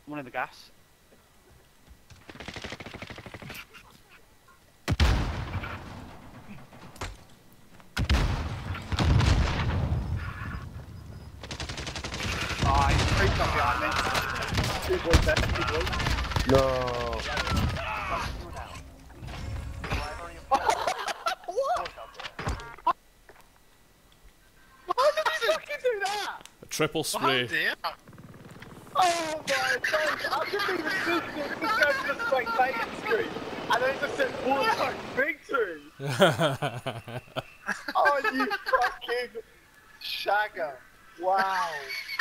One in the gas. Oh, he's creeped up behind me. Two boys there, two boys. No. What? Why did he fucking do that? A triple spray. Oh dear. Oh my god, I couldn't even see it. Just go to the spectator screen. And then it just said Wartime victory. Oh, you fucking shagger. Wow.